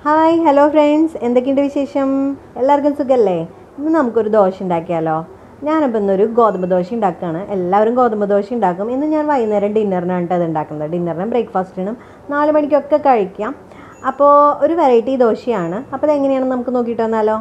Hi hello friends, എന്തൊക്കെയുണ്ട് വിശേഷം? എല്ലാവർക്കും സുഖമല്ലേ? ഇന്ന് നമുക്കൊരു ദോശ ഉണ്ടാക്കിയാലോ? ഞാനിപ്പോൾ ഇന്നൊരു ഗോതമ്പ് ദോശ ഉണ്ടാക്കുകയാണ്. എല്ലാവരും ഗോതമ്പ് ദോശ ഉണ്ടാക്കും. ഇന്ന് ഞാൻ വൈകുന്നേരം ഡിന്നറിനാണ് അത് ഉണ്ടാക്കുന്നത്. ഡിന്നറിനും ബ്രേക്ക്ഫാസ്റ്റിനും 4 മണിക്കൊക്കെ കഴിക്കാം. അപ്പോൾ ഒരു വെറൈറ്റി ദോശയാണ്. അപ്പോൾ അതെങ്ങനെയാണെന്ന് നമുക്ക് നോക്കിയിട്ട് വന്നാലോ?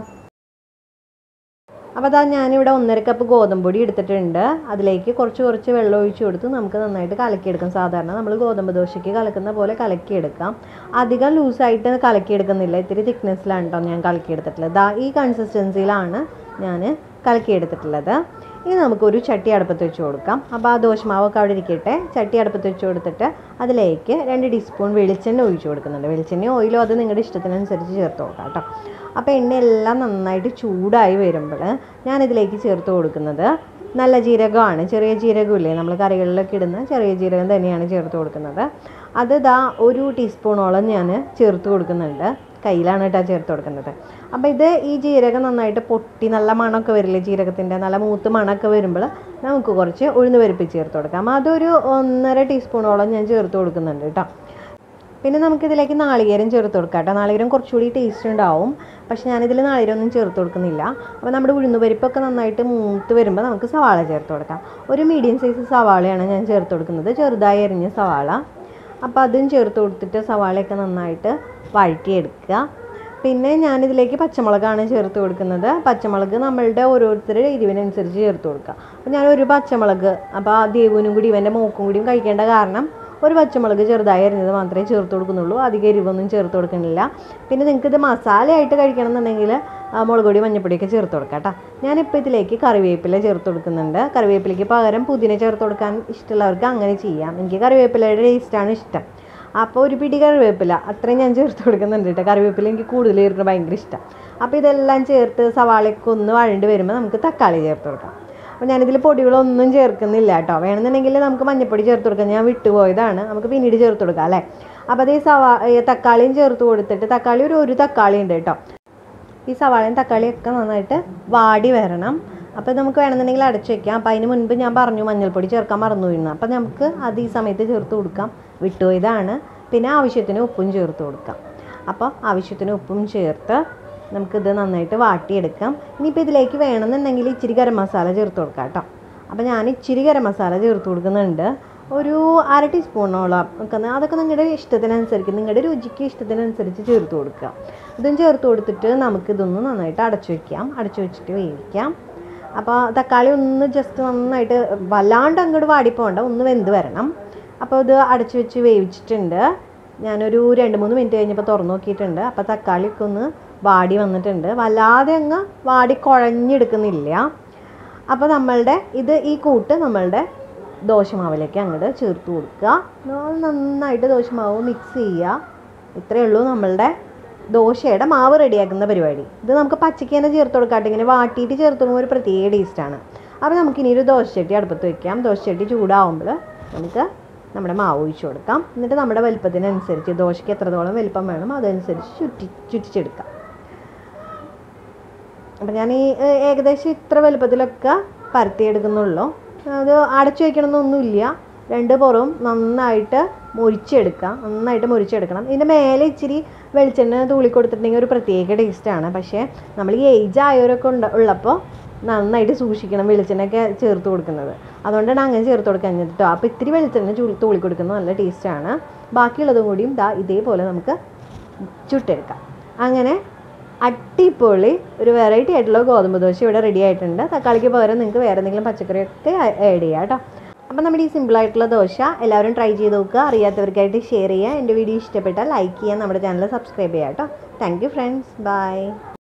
അപ്പോൾ അതാ ഞാനിവിടെ 1.5 കപ്പ് ഗോതമ്പ് പൊടി എടുത്തിട്ടുണ്ട്. അതിലേക്ക് കുറച്ച് വെള്ളം ഒഴിച്ച് കൊടുത്ത് നമുക്ക് നന്നായിട്ട് കലക്കിയെടുക്കാം. സാധാരണ നമ്മൾ ഗോതമ്പ് ദോശയ്ക്ക് കലക്കുന്ന പോലെ കലക്കിയെടുക്കാം. അധികം ലൂസായിട്ട് കലക്കിയെടുക്കുന്നില്ല, ഇത്തിരി തിക്നെസ്സിലാണ് കേട്ടോ ഞാൻ കലക്കിയെടുത്തിട്ടുള്ളത്. ഈ കൺസിസ്റ്റൻസിയിലാണ് ഞാൻ കലക്കിയെടുത്തിട്ടുള്ളത്. ഇനി നമുക്കൊരു ചട്ടി അടുപ്പത്ത് വെച്ച് കൊടുക്കാം. അപ്പോൾ ആ ദോശമാവൊക്കെ അവിടെ ഇരിക്കട്ടെ. ചട്ടി അടുപ്പത്ത് വെച്ച് കൊടുത്തിട്ട് അതിലേക്ക് 2 ടീസ്പൂൺ വെളിച്ചെണ്ണ ഒഴിച്ച് കൊടുക്കുന്നുണ്ട്. വെളിച്ചെണ്ണ ഓയിലോ അത് നിങ്ങളുടെ ഇഷ്ടത്തിനനുസരിച്ച് ചേർത്ത് കൊടുക്കാം കേട്ടോ. അപ്പോൾ എണ്ണയെല്ലാം നന്നായിട്ട് ചൂടായി വരുമ്പോൾ ഞാനിതിലേക്ക് ചേർത്ത് കൊടുക്കുന്നത് നല്ല ജീരകമാണ്. ചെറിയ ജീരകമില്ലേ, നമ്മൾ കറികളിലൊക്കെ ഇടുന്ന ചെറിയ ജീരകം തന്നെയാണ് ചേർത്ത് കൊടുക്കുന്നത്. അത് 1 ടീസ്പൂണോളം ഞാൻ ചേർത്ത് കൊടുക്കുന്നുണ്ട്. കയ്യിലാണ് കേട്ടോ ചേർത്ത് കൊടുക്കുന്നത്. അപ്പോൾ ഈ ജീരകം നന്നായിട്ട് പൊട്ടി നല്ല മണമൊക്കെ വരില്ലേ, ജീരകത്തിൻ്റെ നല്ല മൂത്ത് മണമൊക്കെ വരുമ്പോൾ നമുക്ക് കുറച്ച് ഉഴുന്ന് പരിപ്പ് ചേർത്ത് കൊടുക്കാം. അതൊരു 1.5 ടീസ്പൂണോളം ഞാൻ ചേർത്ത് കൊടുക്കുന്നുണ്ട് കേട്ടോ. പിന്നെ നമുക്കിതിലേക്ക് നാളികേരം ചേർത്ത് കൊടുക്കാം കേട്ടോ. നാളികേരം കുറച്ചുകൂടി ടേസ്റ്റ് ഉണ്ടാവും, പക്ഷേ ഞാനിതിൽ നാളികേരമൊന്നും ചേർത്ത് കൊടുക്കുന്നില്ല. അപ്പോൾ നമ്മുടെ ഉഴുന്ന് പരിപ്പൊക്കെ നന്നായിട്ട് മൂത്ത് വരുമ്പോൾ നമുക്ക് സവാള ചേർത്ത് കൊടുക്കാം. ഒരു മീഡിയം സൈസ് സവാളയാണ് ഞാൻ ചേർത്ത് കൊടുക്കുന്നത്, ചെറുതായി അരിഞ്ഞ സവാള. അപ്പോൾ അതും ചേർത്ത് കൊടുത്തിട്ട് സവാളയൊക്കെ നന്നായിട്ട് വഴറ്റിയെടുക്കുക. പിന്നെ ഞാനിതിലേക്ക് പച്ചമുളകാണ് ചേർത്ത് കൊടുക്കുന്നത്. പച്ചമുളക് നമ്മളുടെ ഓരോരുത്തരുടെ എരിവിനനുസരിച്ച് ചേർത്ത് കൊടുക്കുക. അപ്പോൾ ഞാനൊരു പച്ചമുളക്, അപ്പോൾ ദേവുവിനും കൂടി ഇവൻ്റെ മോക്കും കൂടിയും കഴിക്കേണ്ട കാരണം ഒരു പച്ചമുളക് ചെറുതായി അരിഞ്ഞത് മാത്രമേ ചേർത്ത് കൊടുക്കുന്നുള്ളൂ. അധികം എരിവൊന്നും ചേർത്ത് കൊടുക്കുന്നില്ല. പിന്നെ നിങ്ങൾക്കിത് മസാലയായിട്ട് കഴിക്കണം എന്നുണ്ടെങ്കിൽ മുളക് പൊടി മഞ്ഞൾപ്പൊടിയൊക്കെ ചേർത്ത് കൊടുക്കാം കേട്ടോ. ഞാനിപ്പോൾ ഇതിലേക്ക് കറിവേപ്പില ചേർത്ത് കൊടുക്കുന്നുണ്ട്. കറിവേപ്പിലയ്ക്ക് പകരം പുതിന ചേർത്ത് കൊടുക്കാൻ ഇഷ്ടമുള്ളവർക്ക് അങ്ങനെ ചെയ്യാം. എനിക്ക് കറിവേപ്പിലയുടെ ടേസ്റ്റാണ് ഇഷ്ടം. അപ്പോൾ ഒരു പിടി കറിവേപ്പില അത്രയും ഞാൻ ചേർത്ത് കൊടുക്കുന്നുണ്ട് കേട്ടോ. കറിവേപ്പില എനിക്ക് കൂടുതൽ ചേർക്കുന്നത് ഭയങ്കര ഇഷ്ടം. അപ്പോൾ ഇതെല്ലാം ചേർത്ത് സവാളയൊക്കെ ഒന്ന് വഴണ്ട് വരുമ്പോൾ നമുക്ക് തക്കാളി ചേർത്ത് കൊടുക്കാം. അപ്പോൾ ഞാനിതിൽ പൊടികളൊന്നും ചേർക്കുന്നില്ല കേട്ടോ. വേണമെന്നുണ്ടെങ്കിൽ നമുക്ക് മഞ്ഞൾപ്പൊടി ചേർത്ത് കൊടുക്കാം, ഞാൻ വിട്ടുപോയതാണ്, നമുക്ക് പിന്നീട് ചേർത്ത് കൊടുക്കാം അല്ലേ. അപ്പോൾ തക്കാളിയും ചേർത്ത് കൊടുത്തിട്ട്, തക്കാളി ഒരു തക്കാളി ഉണ്ട് കേട്ടോ. ഈ സവാളയും തക്കാളിയൊക്കെ നന്നായിട്ട് വാടി വരണം. അപ്പോൾ നമുക്ക് വേണമെന്നുണ്ടെങ്കിൽ അടച്ചു വയ്ക്കാം. അപ്പോൾ അതിന് മുൻപ് ഞാൻ പറഞ്ഞു മഞ്ഞൾപ്പൊടി ചേർക്കാൻ മറന്നു വീഴുന്നു. അപ്പോൾ നമുക്ക് അത് ഈ സമയത്ത് ചേർത്ത് കൊടുക്കാം, വിട്ടുപോയതാണ്. പിന്നെ ആവശ്യത്തിന് ഉപ്പും ചേർത്ത് കൊടുക്കാം. അപ്പോൾ ആവശ്യത്തിന് ഉപ്പും ചേർത്ത് നമുക്കിത് നന്നായിട്ട് വാട്ടിയെടുക്കാം. ഇനിയിപ്പോൾ ഇതിലേക്ക് വേണമെന്നുണ്ടെങ്കിൽ ഇച്ചിരി ഗരം മസാല ചേർത്ത് കൊടുക്കാം കേട്ടോ. അപ്പോൾ ഞാൻ ഇച്ചിരി ഗരം മസാല ചേർത്ത് കൊടുക്കുന്നുണ്ട്, ഒരു 1/2 ടീസ്പൂണോളം ഒക്കെ. അതൊക്കെ നിങ്ങളുടെ ഇഷ്ടത്തിനനുസരിച്ച്, നിങ്ങളുടെ രുചിക്ക് ഇഷ്ടത്തിനനുസരിച്ച് ചേർത്ത് കൊടുക്കുക. ഇതും ചേർത്ത് കൊടുത്തിട്ട് നമുക്കിതൊന്ന് നന്നായിട്ട് അടച്ചു വയ്ക്കാം. അടച്ചു വെച്ചിട്ട് വേവിക്കാം. അപ്പോൾ തക്കാളി ഒന്ന് ജസ്റ്റ് നന്നായിട്ട് വല്ലാണ്ട് അങ്ങോട്ട് വാടിപ്പോണ്ട, ഒന്ന് വെന്ത് വരണം. അപ്പോൾ ഇത് അടച്ചു വെച്ച് വേവിച്ചിട്ടുണ്ട്. ഞാനൊരു 2-3 മിനിറ്റ് കഴിഞ്ഞപ്പോൾ തുറന്നു നോക്കിയിട്ടുണ്ട്. അപ്പോൾ തക്കാളിയൊക്കെ ഒന്ന് വാടി വന്നിട്ടുണ്ട്, വല്ലാതെ അങ്ങ് വാടി കുഴഞ്ഞെടുക്കുന്നില്ല. അപ്പോൾ ഈ കൂട്ട് നമ്മളുടെ ദോശമാവിലേക്ക് അങ്ങോട്ട് ചേർത്ത് കൊടുക്കുക. നന്നായിട്ട് ദോശമാവ് മിക്സ് ചെയ്യുക. ഇത്രയേ ഉള്ളൂ നമ്മളുടെ ദോശയുടെ മാവ് റെഡിയാക്കുന്ന പരിപാടി. ഇത് നമുക്ക് പച്ചയ്ക്ക് തന്നെ ചേർത്ത് കൊടുക്കാട്ടെ. ഇങ്ങനെ വാട്ടിയിട്ട് ചേർത്ത് കൊടുക്കുമ്പോൾ ഒരു പ്രത്യേക ടേസ്റ്റാണ്. അപ്പോൾ നമുക്കിനി ഒരു ദോശച്ചട്ടി അടുപ്പത്ത് വയ്ക്കാം. ദോശച്ചട്ടി ചൂടാവുമ്പോൾ നമുക്ക് നമ്മുടെ മാവ് ഒഴിച്ച് കൊടുക്കാം. എന്നിട്ട് നമ്മുടെ വലിപ്പത്തിനനുസരിച്ച്, ദോശയ്ക്ക് എത്രത്തോളം വലിപ്പം വേണം അതനുസരിച്ച് ചുറ്റിച്ചെടുക്കാം. അപ്പം ഞാൻ ഏകദേശം ഇത്ര വലുപ്പത്തിലൊക്കെ പരത്തിയെടുക്കുന്നുള്ളൂ. അത് അടച്ചു വയ്ക്കണമെന്നൊന്നുമില്ല. 2 പുറവും നന്നായിട്ട് മുരിച്ചെടുക്കണം. ഇതിൻ്റെ മേലെ ഇച്ചിരി വെളിച്ചെണ്ണ തൂളി കൊടുത്തിട്ടുണ്ടെങ്കിൽ ഒരു പ്രത്യേക ടേസ്റ്റാണ്. പക്ഷേ നമ്മൾ ഈ ഏജ് ആയവരൊക്കെ ഉള്ളപ്പോൾ നന്നായിട്ട് സൂക്ഷിക്കണം വെളിച്ചെണ്ണയൊക്കെ ചേർത്ത് കൊടുക്കുന്നത്. അതുകൊണ്ടാണ് അങ്ങനെ ചേർത്ത് കൊടുക്കാൻ കേട്ടോ. അപ്പോൾ ഇത്തിരി വെളിച്ചെണ്ണ തൂളി കൊടുക്കുന്നത് നല്ല ടേസ്റ്റാണ്. ബാക്കിയുള്ളതും കൂടിയും ഇതേപോലെ നമുക്ക് ചുട്ടെടുക്കാം. അങ്ങനെ അടിപൊളി ഒരു വെറൈറ്റി ആയിട്ടുള്ള ഗോതമ്പ് ദോശ ഇവിടെ റെഡി ആയിട്ടുണ്ട്. തക്കാളിക്ക് പകരം നിങ്ങൾക്ക് വേറെ എന്തെങ്കിലും പച്ചക്കറിയൊക്കെ ആഡ് ചെയ്യാം കേട്ടോ. അപ്പോൾ നമ്മുടെ ഈ സിമ്പിളായിട്ടുള്ള ദോശ എല്ലാവരും ട്രൈ ചെയ്ത് നോക്കുക. അറിയാത്തവർക്കായിട്ട് ഷെയർ ചെയ്യുക. എൻ്റെ വീഡിയോ ഇഷ്ടപ്പെട്ടാൽ ലൈക്ക് ചെയ്യുക. നമ്മുടെ ചാനൽ സബ്സ്ക്രൈബ് ചെയ്യുക കേട്ടോ. Thank you friends, by.